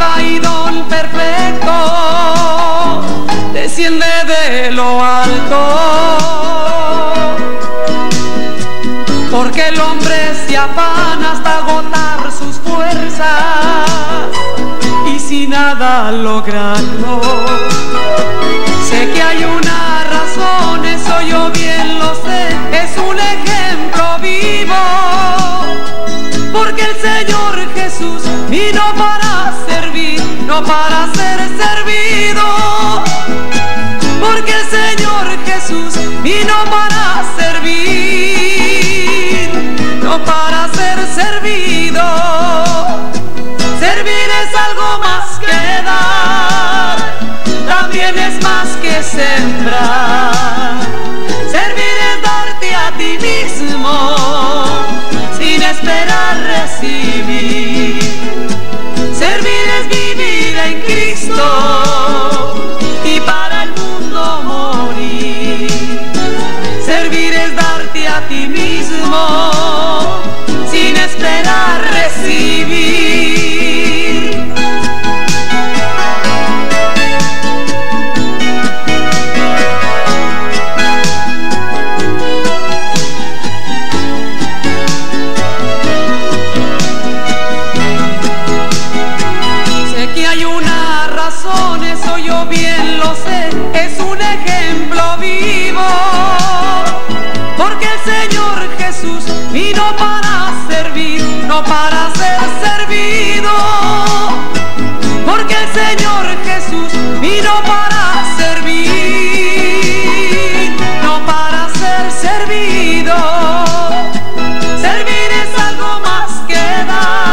dádiva y don perfecto desciende de lo alto, porque el hombre se afana hasta agotar sus fuerzas y sin nada lograrlo. Sé que hay una razón, eso yo bien lo sé, es un ejemplo vivo, porque el Señor Jesús vino para servir, no para ser servido, porque el Señor Jesús vino para servir, no para ser servido. Servir es algo más que dar, también es más que sembrar. Servir es darte a ti mismo sin esperar recibir. Servir es vivir en Cristo y para el mundo morir. Servir es darte a ti mismo sin esperar recibir. Sé que hay una razón, eso yo bien lo sé, es un ejemplo vivo, porque el Señor Jesús vino para servir, no para ser servido, porque el Señor Jesús vino para servir, no para ser servido. Servir es algo más que dar,